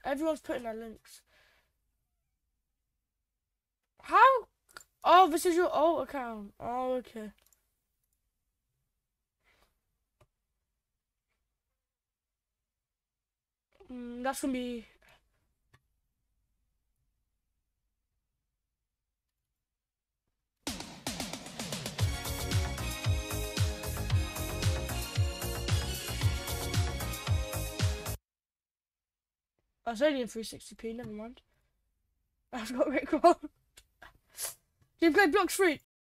Everyone's putting their links. How? Oh, this is your alt account. Oh, okay. That's gonna be. Oh, it's only in 360p. Never mind. I've got Rickrolled. Do you play Blox Fruit?